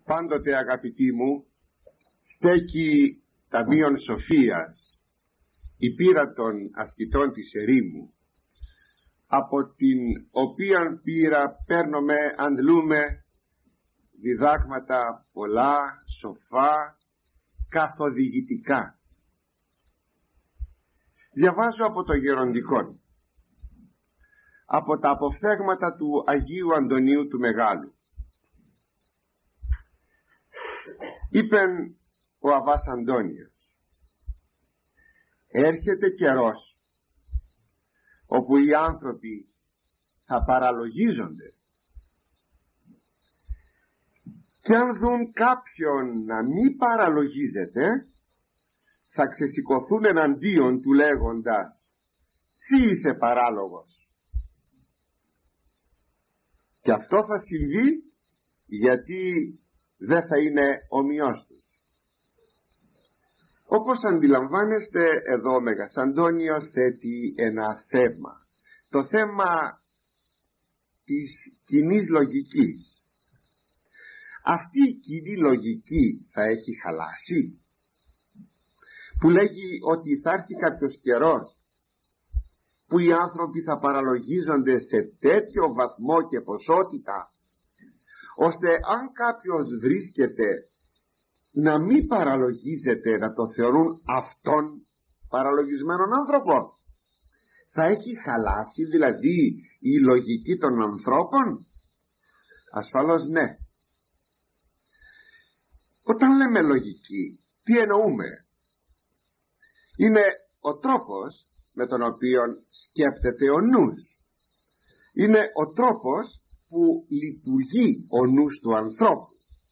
Πάντοτε, αγαπητοί μου, στέκει ταμείον σοφίας η πείρα των ασκητών της ερήμου, από την οποία πείρα παίρνουμε, αντλούμε διδάγματα πολλά, σοφά, καθοδηγητικά. Διαβάζω από το Γεροντικόν, από τα αποφθέγματα του Αγίου Αντωνίου του Μεγάλου. Είπεν ο Αββάς Αντώνιος: έρχεται καιρός όπου οι άνθρωποι θα παραλογίζονται, και αν δουν κάποιον να μην παραλογίζεται, θα ξεσηκωθούν εναντίον του λέγοντας «Συ είσαι παράλογος». Και αυτό θα συμβεί γιατί δεν θα είναι ομοιός τους. Όπως αντιλαμβάνεστε, εδώ ο Μέγας Αντώνιος θέτει ένα θέμα, το θέμα της κοινής λογικής. Αυτή η κοινή λογική θα έχει χαλάσει, που λέγει ότι θα έρθει κάποιος καιρός που οι άνθρωποι θα παραλογίζονται σε τέτοιο βαθμό και ποσότητα, ώστε αν κάποιος βρίσκεται να μην παραλογίζεται, να το θεωρούν αυτόν παραλογισμένον άνθρωπο. Θα έχει χαλάσει δηλαδή η λογική των ανθρώπων? Ασφαλώς ναι. Όταν λέμε λογική, τι εννοούμε? Είναι ο τρόπος με τον οποίο σκέπτεται ο νους. Είναι ο τρόπος που λειτουργεί ο νους του ανθρώπου.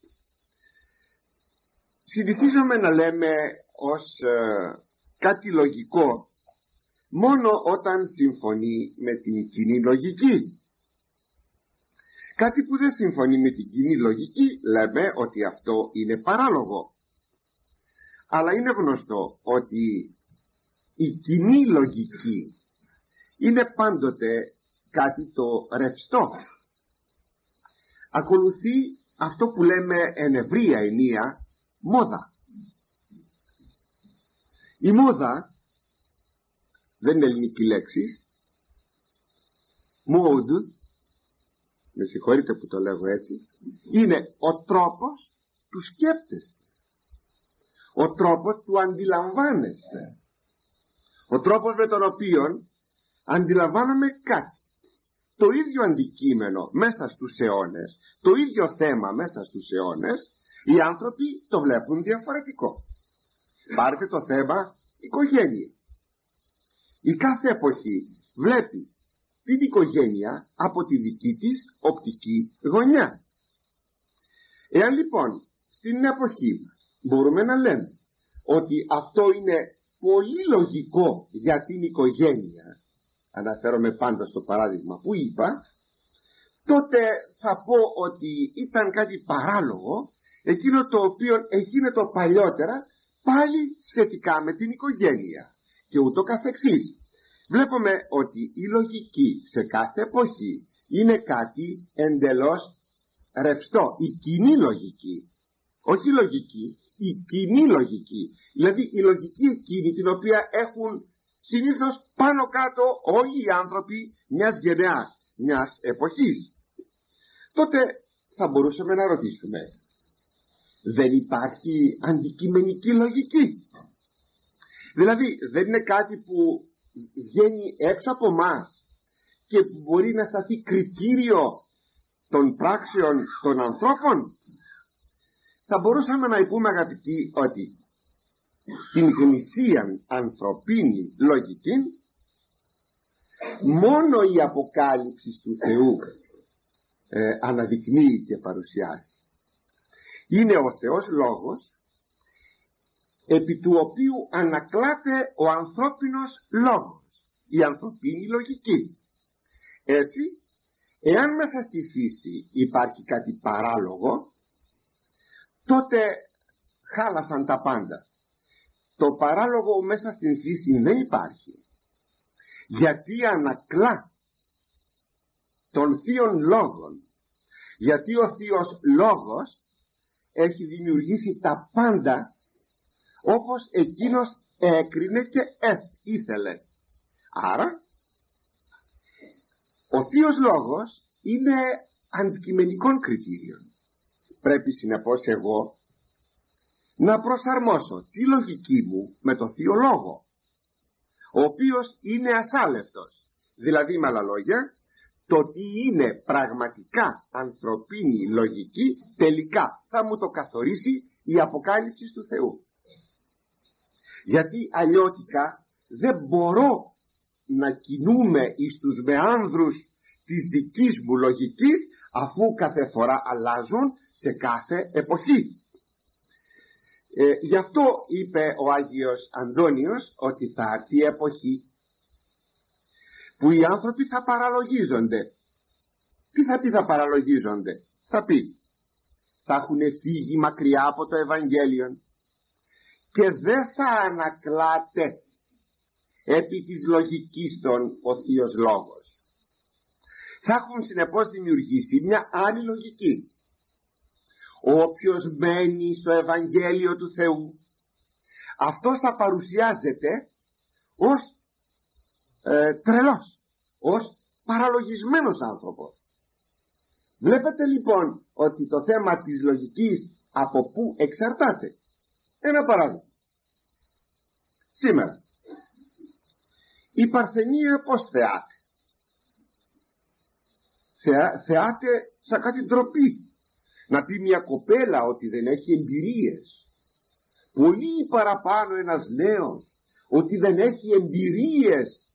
Συνηθίζουμε να λέμε ως κάτι λογικό μόνο όταν συμφωνεί με την κοινή λογική. Κάτι που δεν συμφωνεί με την κοινή λογική λέμε ότι αυτό είναι παράλογο. Αλλά είναι γνωστό ότι η κοινή λογική είναι πάντοτε κάτι το ρευστό. Ακολουθεί αυτό που λέμε εν ευρεία ενία μόδα. Η μόδα δεν είναι ελληνική λέξη. Mode, με συγχωρείτε που το λέγω έτσι, είναι ο τρόπος του σκέπτεστε, ο τρόπος του αντιλαμβάνεστε, ο τρόπος με τον οποίο αντιλαμβάνομαι κάτι. Το ίδιο αντικείμενο μέσα στους αιώνες, το ίδιο θέμα μέσα στους αιώνες, οι άνθρωποι το βλέπουν διαφορετικό. Πάρτε το θέμα οικογένεια. Η κάθε εποχή βλέπει την οικογένεια από τη δική της οπτική γωνιά. Εάν λοιπόν στην εποχή μας μπορούμε να λέμε ότι αυτό είναι πολύ λογικό για την οικογένεια, αναφέρομαι πάντα στο παράδειγμα που είπα, τότε θα πω ότι ήταν κάτι παράλογο εκείνο το οποίο εγίνετο παλιότερα πάλι σχετικά με την οικογένεια και ούτω καθεξής. Βλέπουμε ότι η λογική σε κάθε εποχή είναι κάτι εντελώς ρευστό. Η κοινή λογική, όχι η λογική, η κοινή λογική, δηλαδή η λογική εκείνη την οποία έχουν συνήθως πάνω κάτω όλοι οι άνθρωποι μιας γενεάς, μιας εποχής. Τότε θα μπορούσαμε να ρωτήσουμε, δεν υπάρχει αντικειμενική λογική? Δηλαδή δεν είναι κάτι που βγαίνει έξω από μας και που μπορεί να σταθεί κριτήριο των πράξεων των ανθρώπων? Θα μπορούσαμε να πούμε, αγαπητοί, ότι την γνησίαν ανθρωπίνη λογική μόνο η αποκάλυψη του Θεού αναδεικνύει και παρουσιάζει. Είναι ο Θεός Λόγος, επί του οποίου ανακλάται ο ανθρώπινος λόγος, η ανθρωπίνη λογική. Έτσι, εάν μέσα στη φύση υπάρχει κάτι παράλογο, τότε χάλασαν τα πάντα. Το παράλογο μέσα στην φύση δεν υπάρχει, γιατί ανακλά των θείων λόγων, γιατί ο θείος λόγος έχει δημιουργήσει τα πάντα όπως εκείνος έκρινε και ήθελε. Άρα ο Θείος Λόγος είναι αντικειμενικών κριτήριων. Πρέπει συνεπώς εγώ να προσαρμόσω τη λογική μου με το Θείο Λόγο, ο οποίος είναι ασάλευτος. Δηλαδή, με άλλα λόγια, το τι είναι πραγματικά ανθρωπίνη λογική τελικά θα μου το καθορίσει η αποκάλυψη του Θεού. Γιατί αλλιώτικα δεν μπορώ να κινούμε εις τους μεάνδρους της δικής μου λογικής, αφού κάθε φορά αλλάζουν σε κάθε εποχή. Γι' αυτό είπε ο Άγιος Αντώνιος ότι θα έρθει η εποχή που οι άνθρωποι θα παραλογίζονται. Τι θα πει θα παραλογίζονται? Θα πει θα έχουν φύγει μακριά από το Ευαγγέλιο και δεν θα ανακλάται επί της λογικής των ο Θείος Λόγος. Θα έχουν συνεπώς δημιουργήσει μια άλλη λογική. Όποιος μένει στο Ευαγγέλιο του Θεού, αυτός θα παρουσιάζεται ως τρελός, ως παραλογισμένος άνθρωπος. Βλέπετε λοιπόν ότι το θέμα της λογικής από πού εξαρτάται. Ένα παράδειγμα. Σήμερα η Παρθενία πως θεάται? Θεάται σαν κάτι ντροπή. Να πει μια κοπέλα ότι δεν έχει εμπειρίες, πολύ παραπάνω ένας νέος ότι δεν έχει εμπειρίες,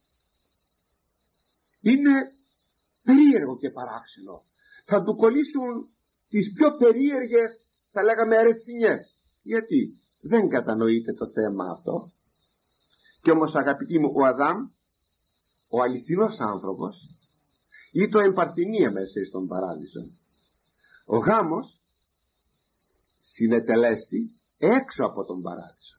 είναι περίεργο και παράξενο. Θα του κολλήσουν τις πιο περίεργες, θα λέγαμε, ρετσινιές. Γιατί δεν κατανοείται το θέμα αυτό. Και όμως, αγαπητοί μου, ο Αδάμ, ο αληθινός άνθρωπος, ή το εμπαρθενία μέσα στον παράδεισο, ο γάμος συνετελέστη έξω από τον παράδεισο,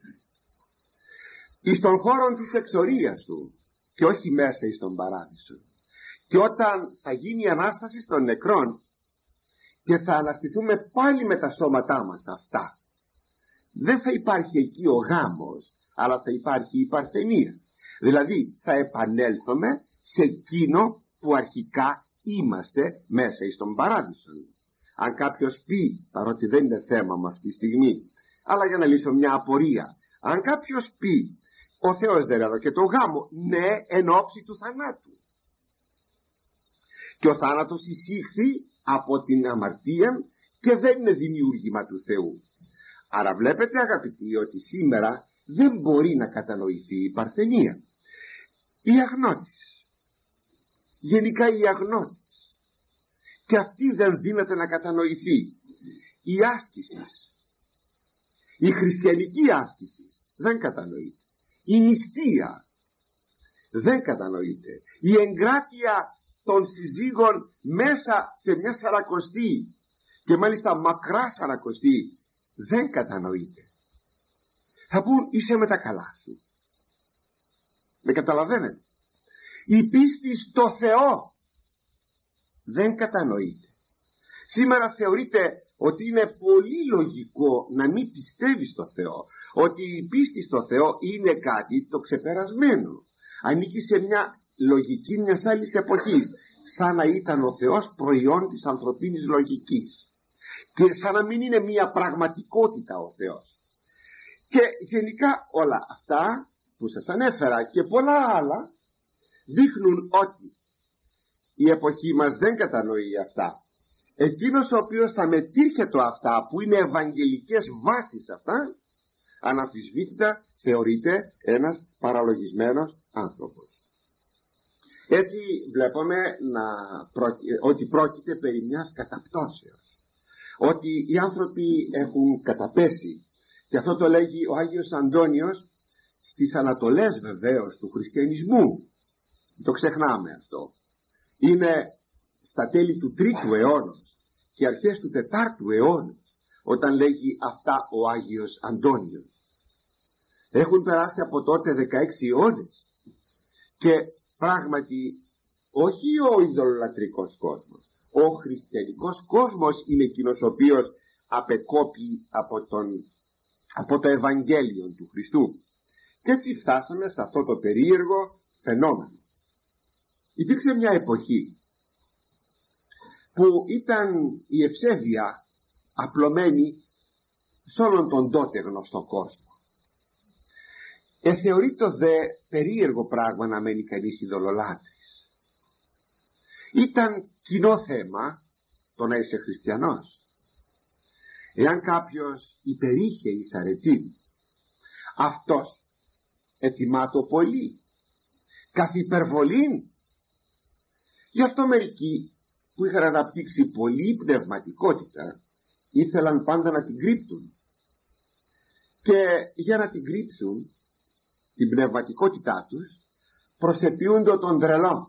εις τον χώρο της εξορίας του, και όχι μέσα εις τον παράδεισο. Και όταν θα γίνει η Ανάσταση των νεκρών και θα αναστηθούμε πάλι με τα σώματά μας αυτά, δεν θα υπάρχει εκεί ο γάμος, αλλά θα υπάρχει η παρθενία. Δηλαδή θα επανέλθουμε σε εκείνο που αρχικά είμαστε μέσα εις τον παράδεισο. Αν κάποιος πει, παρότι δεν είναι θέμα μου αυτή τη στιγμή, αλλά για να λύσω μια απορία, αν κάποιος πει ο Θεός δεν έδωκε το γάμο, ναι, εν ώψη του θανάτου, και ο θάνατος εισήχθη από την αμαρτία και δεν είναι δημιούργημα του Θεού. Άρα βλέπετε, αγαπητοί, ότι σήμερα δεν μπορεί να κατανοηθεί η παρθενία. Η αγνώτης, γενικά η αγνώτης, και αυτή δεν δύναται να κατανοηθεί. Η άσκηση, η χριστιανική άσκηση δεν κατανοείται. Η νηστεία δεν κατανοείται. Η εγκράτεια των συζύγων μέσα σε μια σαρακοστή, και μάλιστα μακρά σαρακοστή, δεν κατανοείται. Θα πούν είσαι με τα καλά σου. Με καταλαβαίνετε? Η πίστη στο Θεό δεν κατανοείται. Σήμερα θεωρείται ότι είναι πολύ λογικό να μην πιστεύει στο Θεό, ότι η πίστη στο Θεό είναι κάτι το ξεπερασμένο, ανήκει σε μια λογική μιας άλλης εποχής, σαν να ήταν ο Θεός προϊόν της ανθρωπίνης λογικής και σαν να μην είναι μια πραγματικότητα ο Θεός. Και γενικά όλα αυτά που σας ανέφερα και πολλά άλλα δείχνουν ότι η εποχή μας δεν κατανοεί αυτά. Εκείνος ο οποίος θα μετήρχετο αυτά που είναι ευαγγελικές βάσεις αυτά, αναμφισβήτητα θεωρείται ένας παραλογισμένος άνθρωπος. Έτσι βλέπουμε ότι πρόκειται περί μιας καταπτώσεως, ότι οι άνθρωποι έχουν καταπέσει, και αυτό το λέγει ο Άγιος Αντώνιος στις ανατολές βεβαίως του χριστιανισμού. Το ξεχνάμε αυτό. Είναι στα τέλη του 3ου αιώνα και αρχές του 4ου αιώνα όταν λέγει αυτά ο Άγιος Αντώνιος. Έχουν περάσει από τότε 16 αιώνες και πράγματι όχι ο ειδωλολατρικός κόσμος, ο χριστιανικός κόσμος είναι εκείνος ο οποίος απεκόπη από το Ευαγγέλιο του Χριστού. Και έτσι φτάσαμε σε αυτό το περίεργο φαινόμενο. Υπήρξε μια εποχή που ήταν η ευσέβεια απλωμένη σε όλον τον τότε γνωστό κόσμο. Θεωρείται δε περίεργο πράγμα να μένει κανείς ειδωλολάτρης. Ήταν κοινό θέμα το να είσαι χριστιανός. Εάν κάποιος υπερήχε εις αρετή, αυτός ετιμάτο πολύ, καθ' υπερβολήν. Γι' αυτό μερικοί που είχαν αναπτύξει πολλή πνευματικότητα ήθελαν πάντα να την κρύπτουν, και για να την κρύψουν την πνευματικότητά τους προσεποιούνται τον τρελό.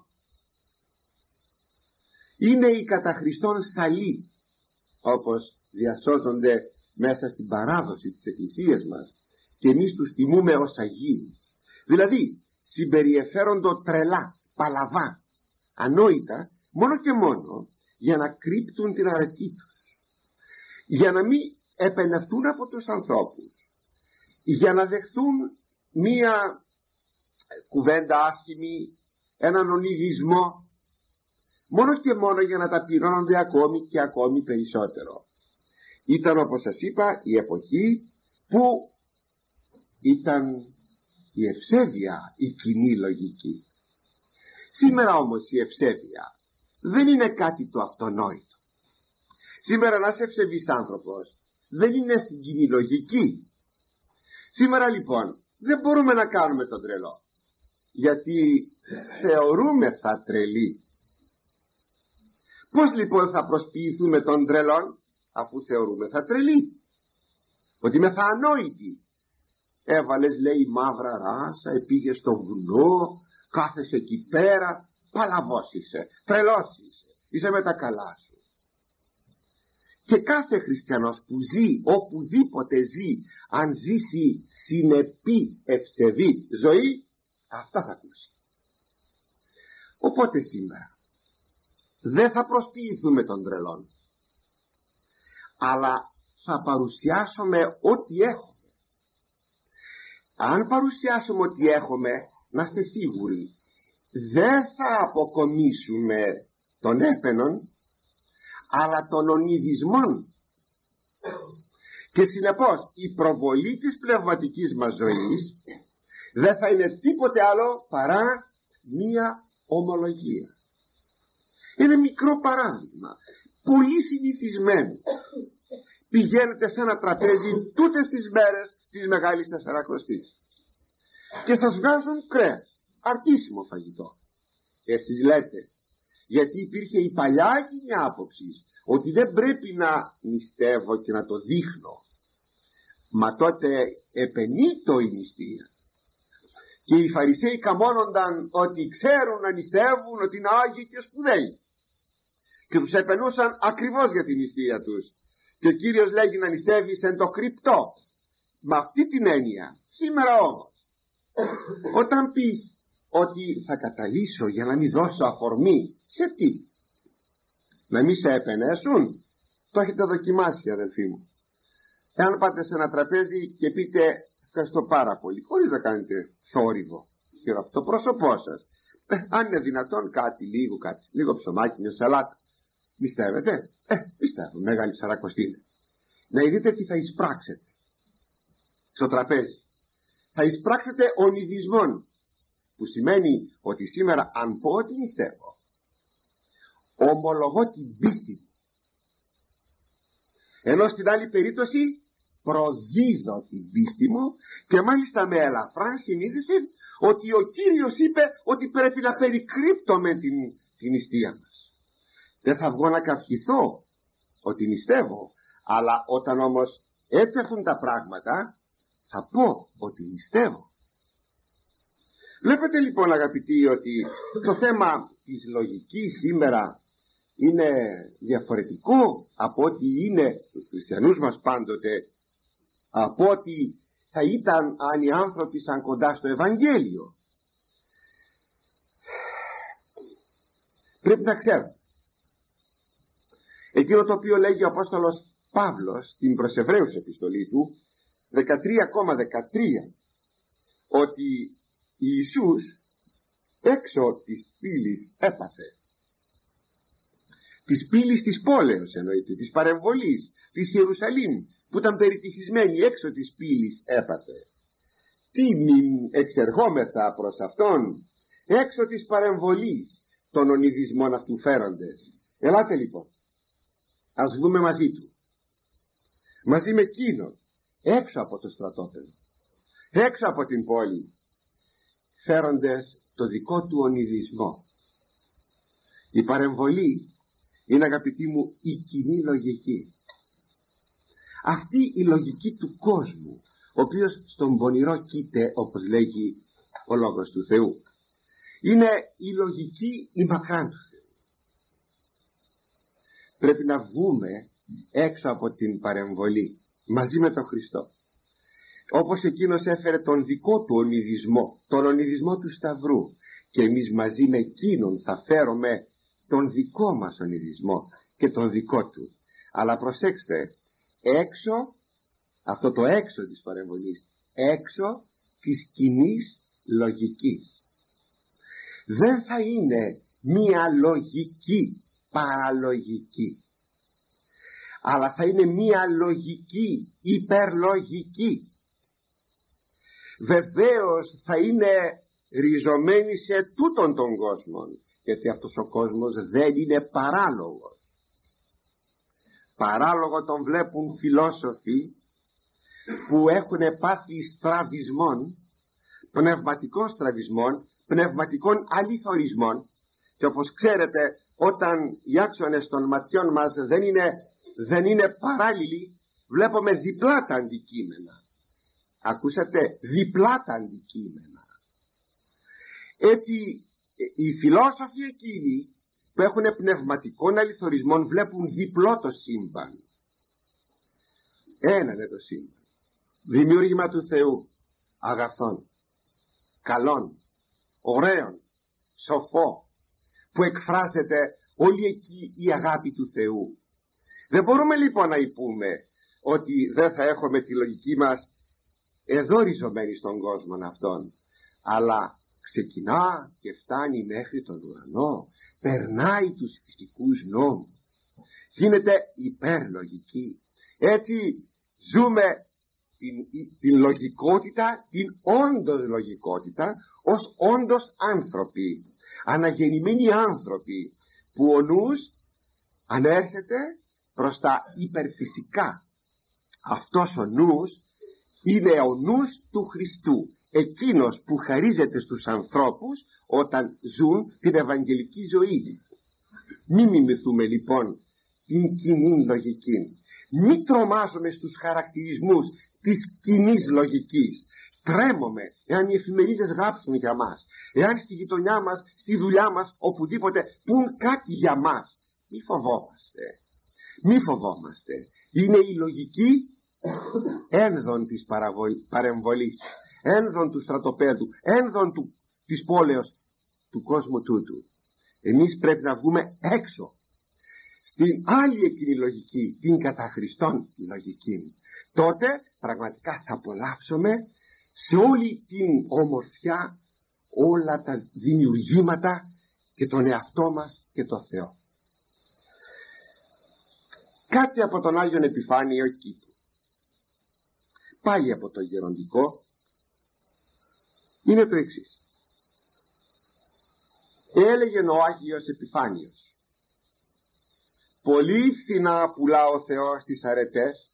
Είναι οι κατά Χριστόν σαλοί, όπως διασώζονται μέσα στην παράδοση της Εκκλησίας μας, και εμείς τους τιμούμε ως Αγίους. Δηλαδή συμπεριεφέροντο τρελά, παλαβά, ανόητα, μόνο και μόνο για να κρύπτουν την αρετή τους, για να μην επενευθούν από τους ανθρώπους, για να δεχθούν μία κουβέντα άσχημη, έναν ονειδισμό, μόνο και μόνο για να ταπεινώνονται ακόμη και ακόμη περισσότερο. Ήταν, όπως σας είπα, η εποχή που ήταν η ευσέβεια η κοινή λογική. Σήμερα όμως η ευσέβεια δεν είναι κάτι το αυτονόητο. Σήμερα ένας ευσεβής άνθρωπος δεν είναι στην κοινή λογική. Σήμερα λοιπόν δεν μπορούμε να κάνουμε τον τρελό, γιατί θεωρούμεθα τρελοί. Πώς λοιπόν θα προσποιηθούμε τον τρελόν, αφού θεωρούμεθα τρελοί? Ότι μεθα ανόητοι. Έβαλες, λέει, μαύρα ράσα, πήγες στο βουνό, κάθεσαι εκεί πέρα, παλαβός είσαι, τρελός είσαι με τα καλά σου. Και κάθε χριστιανός που ζει, οπουδήποτε ζει, αν ζήσει συνεπή ευσεβή ζωή, αυτά θα ακούσει. Οπότε σήμερα δεν θα προσποιηθούμε τον τρελόν, αλλά θα παρουσιάσουμε ό,τι έχουμε. Αν παρουσιάσουμε ό,τι έχουμε, να είστε σίγουροι, δεν θα αποκομίσουμε τον έπαινον, αλλά των ονειδισμών. Και συνεπώς η προβολή της πνευματικής μας ζωής δεν θα είναι τίποτε άλλο παρά μία ομολογία. Είναι μικρό παράδειγμα, πολύ συνηθισμένο. Πηγαίνετε σε ένα τραπέζι τούτες τις μέρες της Μεγάλης Τεσσαρακοστής και σας βγάζουν κρέας, αρτίσιμο φαγητό. Εσείς λέτε, γιατί υπήρχε η παλιά κοινή άποψη ότι δεν πρέπει να νηστεύω και να το δείχνω. Μα τότε επενείτο η νηστεία. Και οι Φαρισαίοι καμώνονταν ότι ξέρουν να νηστεύουν, ότι είναι άγιοι και σπουδαίοι, και τους επενούσαν ακριβώς για την νηστεία τους. Και ο Κύριος λέγει να νηστεύεις εν το κρυπτό. Με αυτή την έννοια. Σήμερα όμως, όταν πεις ότι θα καταλύσω για να μην δώσω αφορμή, σε τι? Να μην σε επενέσουν? Το έχετε δοκιμάσει, αδελφοί μου. Εάν πάτε σε ένα τραπέζι και πείτε ευχαριστώ πάρα πολύ, χωρίς να κάνετε θόρυβο γύρω από το πρόσωπό σας, αν είναι δυνατόν κάτι, λίγο ψωμάκι, μια σαλάτα, νηστεύετε? Πιστεύω, Μεγάλη Σαρακοστή είναι. Να δείτε τι θα εισπράξετε στο τραπέζι. Θα εισπράξετε ονειδισμόν, που σημαίνει ότι σήμερα αν πω ότι νηστεύω, ομολογώ την πίστη μου, ενώ στην άλλη περίπτωση προδίδω την πίστη μου, και μάλιστα με ελαφρά συνείδηση ότι ο Κύριος είπε ότι πρέπει να περικρύπτουμε την νηστεία μας. Δεν θα βγω να καυχηθώ ότι νηστεύω, αλλά όταν όμως έτσι έρθουν τα πράγματα, θα πω ότι νηστεύω. Βλέπετε λοιπόν, αγαπητοί, ότι το θέμα της λογικής σήμερα είναι διαφορετικό από ό,τι είναι στους χριστιανούς μας πάντοτε, από ό,τι θα ήταν αν οι άνθρωποι σαν κοντά στο Ευαγγέλιο. Πρέπει να ξέρουμε εκείνο το οποίο λέγει ο Απόστολος Παύλος στην προς Εβραίους επιστολή του 13,13 ότι Ιησούς έξω της πύλης έπαθε, της πύλης της πόλεως εννοείται, της παρεμβολής της Ιερουσαλήμ που ήταν περιτυχισμένη, έξω της πύλης έπαθε. Τι μην εξερχόμεθα προς Αυτόν, έξω της παρεμβολής των ονειδισμών αυτού φέροντες. Ελάτε λοιπόν, ας δούμε μαζί του, μαζί με εκείνον, έξω από το στρατόπεδο, έξω από την πόλη, φέροντες το δικό του ονειδισμό. Η παρεμβολή είναι, αγαπητοί μου, η κοινή λογική. Αυτή η λογική του κόσμου, ο οποίος στον πονηρό κοίται, όπως λέγει ο Λόγος του Θεού, είναι η λογική η μακράν του Θεού. Πρέπει να βγούμε έξω από την παρεμβολή μαζί με τον Χριστό, όπως εκείνος έφερε τον δικό του ονειδισμό, τον ονειδισμό του Σταυρού, και εμείς μαζί με εκείνον θα φέρουμε τον δικό μας ονειδισμό και τον δικό του. Αλλά προσέξτε, έξω, αυτό το έξω της παρεμβολής, έξω της κοινής λογικής. Δεν θα είναι μία λογική παραλογική, αλλά θα είναι μία λογική υπερλογική. Βεβαίως θα είναι ριζωμένη σε τούτον τον κόσμο, γιατί αυτός ο κόσμος δεν είναι παράλογος. Παράλογο τον βλέπουν φιλόσοφοι που έχουν πάθει στραβισμών, πνευματικών στραβισμών, πνευματικών αληθωρισμών, και όπως ξέρετε, όταν οι άξονες των ματιών μας δεν είναι παράλληλοι, βλέπουμε διπλά τα αντικείμενα. Ακούσατε, διπλά τα αντικείμενα. Έτσι οι φιλόσοφοι εκείνοι που έχουν πνευματικών αληθωρισμών βλέπουν διπλό το σύμπαν. Ένα είναι το σύμπαν, δημιούργημα του Θεού, αγαθών, καλών, ωραίων, σοφό, που εκφράζεται όλη εκεί η αγάπη του Θεού. Δεν μπορούμε λοιπόν να πούμε ότι δεν θα έχουμε τη λογική μας εδώ ριζωμένη στον κόσμο αυτόν, αλλά ξεκινά και φτάνει μέχρι τον ουρανό, περνάει τους φυσικούς νόμους, γίνεται υπερλογική. Έτσι ζούμε την λογικότητα, την όντως λογικότητα, ως όντως άνθρωποι, αναγεννημένοι άνθρωποι, που ο νους ανέρχεται προς τα υπερφυσικά. Αυτός ο νους είναι ο νους του Χριστού, εκείνος που χαρίζεται στους ανθρώπους όταν ζουν την ευαγγελική ζωή. Μη μιμηθούμε λοιπόν την κοινή λογική. Μη τρομάζουμε στους χαρακτηρισμούς της κοινής λογικής. Τρέμουμε εάν οι εφημερίδες γράψουν για μας, εάν στη γειτονιά μας, στη δουλειά μας, οπουδήποτε πουν κάτι για μας. Μη φοβόμαστε, μη φοβόμαστε. Είναι η λογική ένδον της παρεμβολής, ένδον του στρατοπέδου, ένδον της πόλεως, του κόσμου τούτου. Εμείς πρέπει να βγούμε έξω στην άλλη εκείνη λογική, την κατά Χριστόν λογική. Τότε πραγματικά θα απολαύσουμε σε όλη την ομορφιά όλα τα δημιουργήματα και τον εαυτό μας και το Θεό. Κάτι από τον Άγιον Επιφάνιο Κήπου, πάλι από το γεροντικό, είναι το εξής. Έλεγε ο Άγιος Επιφάνιος: πολύ φθηνά πουλά ο Θεός τις αρετές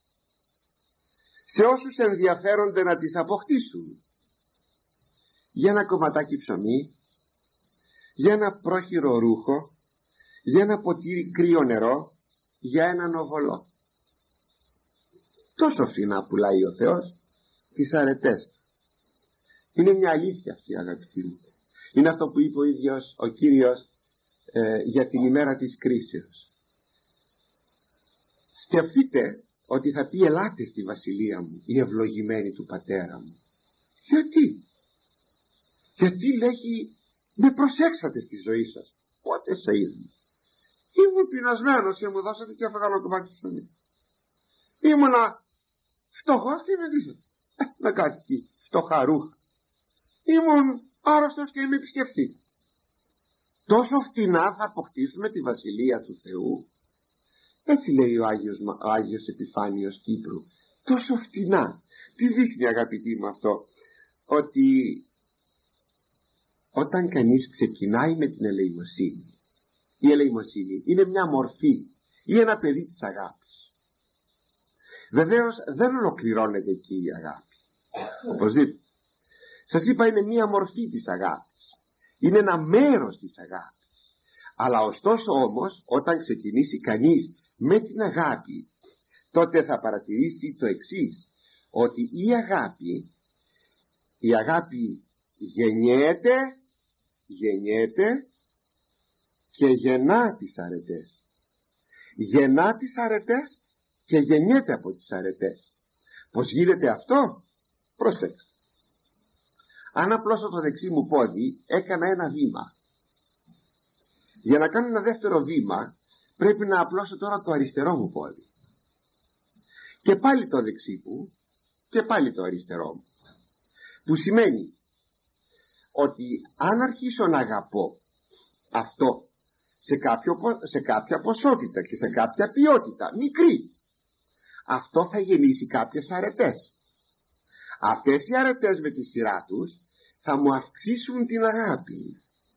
σε όσους ενδιαφέρονται να τις αποκτήσουν. Για ένα κομματάκι ψωμί, για ένα πρόχειρο ρούχο, για ένα ποτήρι κρύο νερό, για έναν οβολό. Τόσο φθηνά πουλάει ο Θεός τις αρετές του. Είναι μια αλήθεια αυτή, αγαπητοί μου. Είναι αυτό που είπε ο ίδιος ο Κύριος για την ημέρα της κρίσεως. Σκεφτείτε ότι θα πει: ελάτε στη βασιλεία μου οι ευλογημένοι του πατέρα μου. Γιατί λέγει: με προσέξατε στη ζωή σας. Πότε σε είδα? Ήμουν πεινασμένος και μου δώσατε και έφαγα ένα κομμάτι ψωμί. Ήμουνα φτωχός και είμαι δύσκολο. Με κάτι εκεί, φτωχά ρούχα. Ήμουν άρρωστος και είμαι επισκεφτή. Τόσο φτηνά θα αποκτήσουμε τη Βασιλεία του Θεού? Έτσι λέει ο Άγιος Επιφάνιος Κύπρου. Τόσο φτηνά. Τι δείχνει, αγαπητοί μου, αυτό? Ότι όταν κανείς ξεκινάει με την ελεημοσύνη, η ελεημοσύνη είναι μια μορφή ή ένα παιδί της αγάπης. Βεβαίως δεν ολοκληρώνεται εκεί η αγάπη, οπωσδήποτε. Σας είπα, είναι μια μορφή της αγάπης, είναι ένα μέρος της αγάπης. Αλλά ωστόσο όμως, όταν ξεκινήσει κανείς με την αγάπη, τότε θα παρατηρήσει το εξής, ότι η αγάπη γεννιέται και γεννά τις αρετές. Γεννά τις αρετές και γεννιέται από τις αρετές. Πώς γίνεται αυτό? Προσέξτε. Αν απλώσω το δεξί μου πόδι, έκανα ένα βήμα. Για να κάνω ένα δεύτερο βήμα, πρέπει να απλώσω τώρα το αριστερό μου πόδι. Και πάλι το δεξί μου και πάλι το αριστερό μου. Που σημαίνει ότι αν αρχίσω να αγαπώ αυτό σε κάποια ποσότητα και σε κάποια ποιότητα μικρή, αυτό θα γεννήσει κάποιες αρετές. Αυτές οι αρετές με τη σειρά τους θα μου αυξήσουν την αγάπη.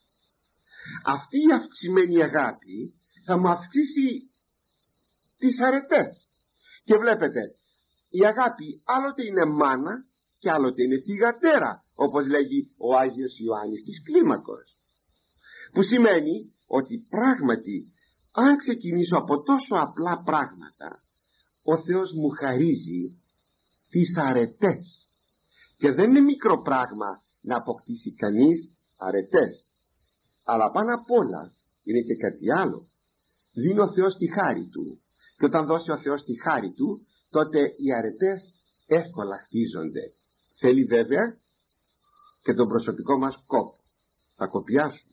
Αυτή η αυξημένη αγάπη θα μου αυξήσει τις αρετές. Και βλέπετε, η αγάπη άλλοτε είναι μάνα και άλλοτε είναι θυγατέρα, όπως λέγει ο Άγιος Ιωάννης της Κλίμακος. Που σημαίνει ότι πράγματι, αν ξεκινήσω από τόσο απλά πράγματα, ο Θεός μου χαρίζει τις αρετές. Και δεν είναι μικρό πράγμα να αποκτήσει κανείς αρετές. Αλλά πάνω απ' όλα είναι και κάτι άλλο. Δίνει ο Θεός τη χάρη Του. Και όταν δώσει ο Θεός τη χάρη Του, τότε οι αρετές εύκολα χτίζονται. Θέλει βέβαια και τον προσωπικό μας κόπο. Θα κοπιάσουμε.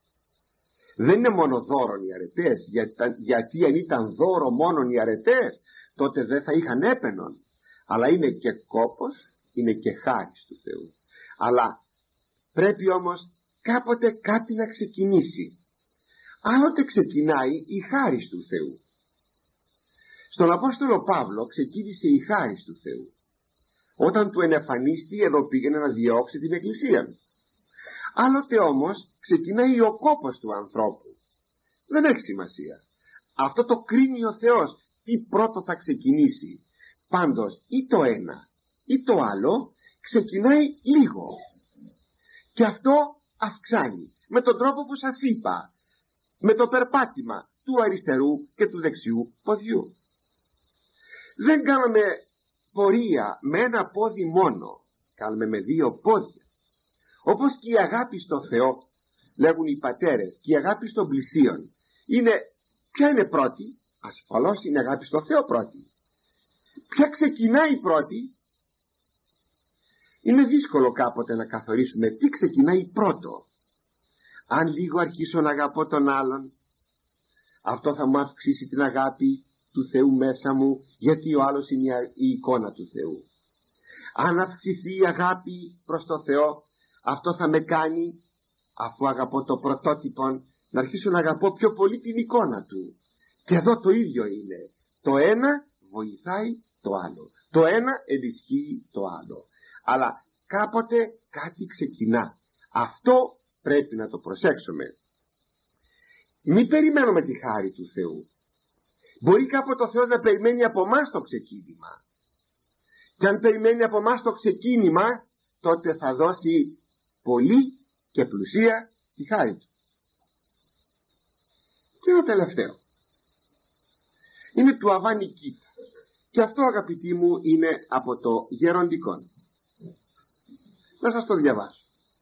Δεν είναι μόνο δώρον οι αρετές, γιατί αν ήταν δώρο μόνον οι αρετές, τότε δεν θα είχαν έπαινον. Αλλά είναι και κόπος, είναι και χάρις του Θεού. Αλλά πρέπει όμως κάποτε κάτι να ξεκινήσει. Άλλοτε ξεκινάει η χάρις του Θεού. Στον Απόστολο Παύλο ξεκίνησε η χάρις του Θεού όταν του ενεφανίστη ενώ πήγαινε να διώξει την Εκκλησία. Άλλοτε όμως ξεκινάει ο κόπος του ανθρώπου. Δεν έχει σημασία. Αυτό το κρίνει ο Θεός, τι πρώτο θα ξεκινήσει. Πάντως ή το ένα ή το άλλο ξεκινάει λίγο. Και αυτό αυξάνει με τον τρόπο που σας είπα, με το περπάτημα του αριστερού και του δεξιού ποδιού. Δεν κάνουμε πορεία με ένα πόδι μόνο, κάνουμε με δύο πόδια. Όπως και η αγάπη στο Θεό, λέγουν οι πατέρες, και η αγάπη στον πλησίον ποια είναι πρώτη? Ασφαλώς είναι η αγάπη στο Θεό πρώτη. Ποια ξεκινάει πρώτη? Είναι δύσκολο κάποτε να καθορίσουμε τι ξεκινάει πρώτο. Αν λίγο αρχίσω να αγαπώ τον άλλον, αυτό θα μου αυξήσει την αγάπη του Θεού μέσα μου, γιατί ο άλλος είναι η εικόνα του Θεού. Αν αυξηθεί η αγάπη προς το Θεό, αυτό θα με κάνει, αφού αγαπώ το πρωτότυπο, να αρχίσω να αγαπώ πιο πολύ την εικόνα του. Και εδώ το ίδιο είναι. Το ένα βοηθάει το άλλο. Το ένα ενισχύει το άλλο. Αλλά κάποτε κάτι ξεκινά. Αυτό πρέπει να το προσέξουμε. Μην περιμένουμε τη χάρη του Θεού. Μπορεί κάποτε ο Θεός να περιμένει από εμάς το ξεκίνημα. Και αν περιμένει από εμάς το ξεκίνημα, τότε θα δώσει πολύ και πλουσία τη χάρη του. Και ένα τελευταίο. Είναι του Αββά Νικήτα. Και αυτό, αγαπητοί μου, είναι από το Γεροντικό. Να σας το διαβάσω.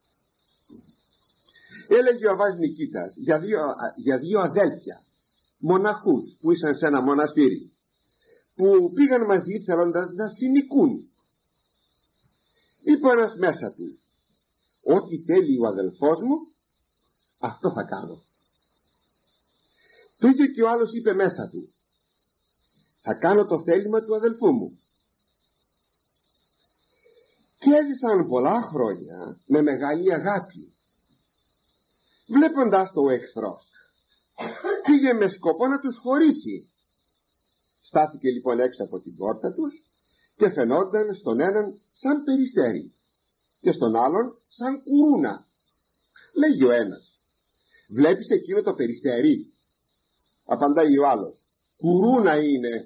Έλεγε ο Αββάς Νικήτας για δύο αδέλφια μοναχούς που ήσαν σε ένα μοναστήρι, που πήγαν μαζί θέλοντας να συνοικούν. Είπε ένας μέσα του, ό,τι θέλει ο αδελφός μου, αυτό θα κάνω. Το ίδιο και ο άλλος είπε μέσα του, Θα κάνω το θέλημα του αδελφού μου. Και έζησαν πολλά χρόνια με μεγάλη αγάπη. Βλέποντας το ο εχθρός πήγε με σκοπό να τους χωρίσει. Στάθηκε λοιπόν έξω από την πόρτα τους και φαινόταν στον έναν σαν περιστέρι και στον άλλον σαν κουρούνα. Λέγει ο ένας: «Βλέπεις εκείνο το περιστέρι?» Απαντάει ο άλλος: «Κουρούνα είναι».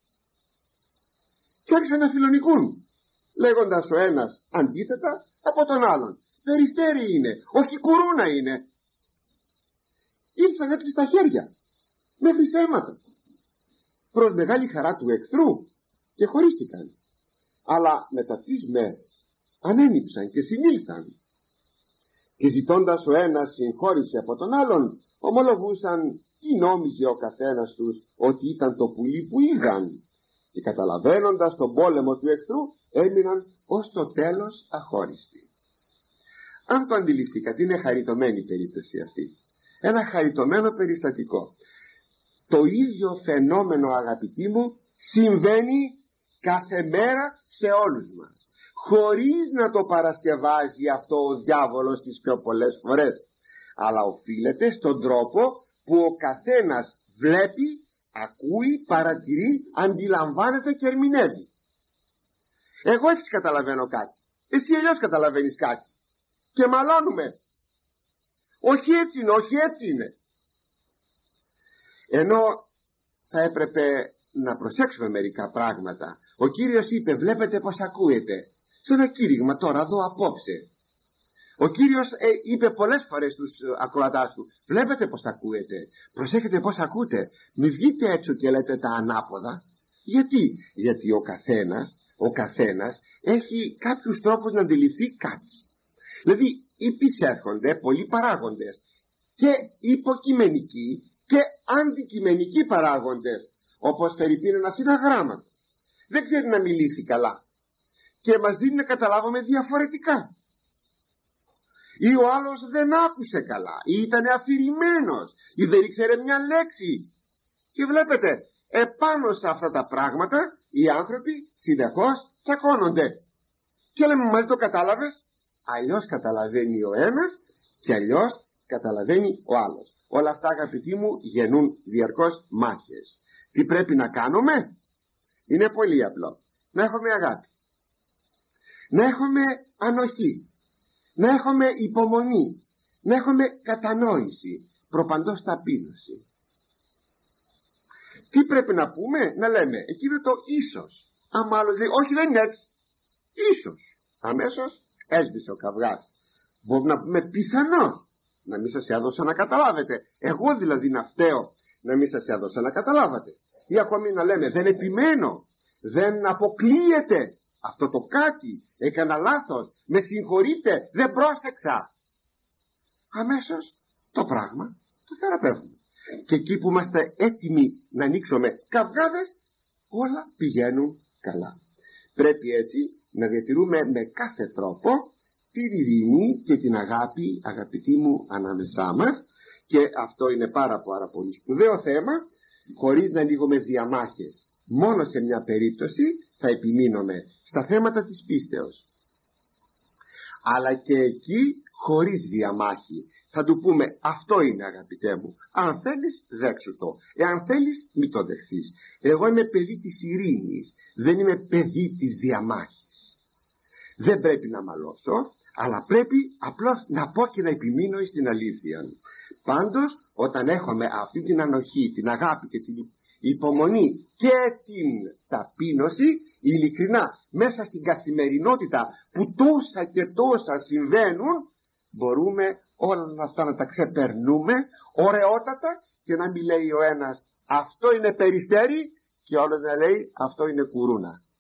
Και άρχισαν να φιλονικούν, λέγοντας ο ένας αντίθετα από τον άλλον: «Περιστέρι είναι, όχι κουρούνα είναι». Ήρθαν έτσι στα χέρια μέχρι αίματα, προς μεγάλη χαρά του εχθρού, και χωρίστηκαν. Αλλά μετά 3 μέρες ανένυψαν και συνήλθαν, και ζητώντας ο ένας συγχώρηση από τον άλλον, ομολογούσαν τι νόμιζε ο καθένας τους ότι ήταν το πουλί που είδαν, και καταλαβαίνοντας τον πόλεμο του εχθρού έμειναν ως το τέλος αχώριστοι. Αν το αντιληφθήκατε, είναι χαριτωμένη η περίπτωση αυτή, ένα χαριτωμένο περιστατικό. Το ίδιο φαινόμενο, αγαπητοί μου, συμβαίνει κάθε μέρα σε όλους μας, χωρίς να το παρασκευάζει αυτό ο διάβολος τις πιο πολλές φορές, αλλά οφείλεται στον τρόπο που ο καθένας βλέπει, ακούει, παρατηρεί, αντιλαμβάνεται και ερμηνεύει. Εγώ έτσι καταλαβαίνω κάτι, εσύ αλλιώς καταλαβαίνεις κάτι, και μαλώνουμε. Όχι έτσι είναι, όχι έτσι είναι. Ενώ θα έπρεπε να προσέξουμε μερικά πράγματα. Ο Κύριος είπε: «Βλέπετε πως ακούετε». Σε ένα κήρυγμα τώρα εδώ απόψε, ο Κύριος είπε πολλές φορές στους ακροατάς του: «Βλέπετε πως ακούετε, προσέχετε πως ακούτε, μη βγείτε έξω και λέτε τα ανάποδα». Γιατί ο καθένας έχει κάποιους τρόπους να αντιληφθεί κάτι. Δηλαδή υπησέρχονται πολλοί παράγοντες, και υποκειμενικοί και αντικειμενικοί παράγοντες, όπως φερειπίν ένας είναι αγράμματος, δεν ξέρει να μιλήσει καλά και μας δίνει να καταλάβουμε διαφορετικά, ή ο άλλος δεν άκουσε καλά, ή ήταν αφηρημένος, ή δεν ήξερε μια λέξη. Και βλέπετε, επάνω σε αυτά τα πράγματα οι άνθρωποι συνεχώς τσακώνονται, και λέμε: «Μα το κατάλαβες?» Αλλιώς καταλαβαίνει ο ένας και αλλιώς καταλαβαίνει ο άλλος. Όλα αυτά, αγαπητοί μου, γεννούν διαρκώς μάχες. Τι πρέπει να κάνουμε? Είναι πολύ απλό. Να έχουμε αγάπη, να έχουμε ανοχή, να έχουμε υπομονή, να έχουμε κατανόηση, προπαντός ταπείνωση. Τι πρέπει να πούμε? Να λέμε εκείνο το ίσως. Άμα άλλος λέει: «Όχι, δεν είναι έτσι», ίσως, αμέσως έσβησε ο καυγάς. Μπορούμε να πούμε πιθανώς να μην σας έδωσα να καταλάβετε, εγώ δηλαδή να φταίω να μην σας έδωσα να καταλάβατε. Ή ακόμη να λέμε: «Δεν επιμένω, δεν αποκλείεται, αυτό το κάτι, έκανα λάθος, με συγχωρείτε, δεν πρόσεξα». Αμέσως το πράγμα το θεραπεύουμε. Και εκεί που είμαστε έτοιμοι να ανοίξουμε καυγάδες, όλα πηγαίνουν καλά. Πρέπει έτσι να διατηρούμε με κάθε τρόπο την ειρήνη και την αγάπη, αγαπητοί μου, ανάμεσά μας, και αυτό είναι πάρα πολύ σπουδαίο θέμα, χωρίς να ανοίγουμε διαμάχες. Μόνο σε μια περίπτωση θα επιμείνουμε, στα θέματα της πίστεως, αλλά και εκεί χωρίς διαμάχη. Θα του πούμε: «Αυτό είναι, αγαπητέ μου, αν θέλεις δέξου το, εάν θέλεις μη το δεχθείς. Εγώ είμαι παιδί της ειρήνης, δεν είμαι παιδί της διαμάχης. Δεν πρέπει να μαλώσω, αλλά πρέπει απλώς να πω και να επιμείνω στην αλήθεια». Πάντως, όταν έχουμε αυτή την ανοχή, την αγάπη και την υπομονή και την ταπείνωση, ειλικρινά, μέσα στην καθημερινότητα που τόσα και τόσα συμβαίνουν, μπορούμε όλα αυτά να τα ξεπερνούμε ωραιότατα, και να μην λέει ο ένας: «Αυτό είναι περιστέρι», και ο άλλος να λέει: «Αυτό είναι κουρούνα».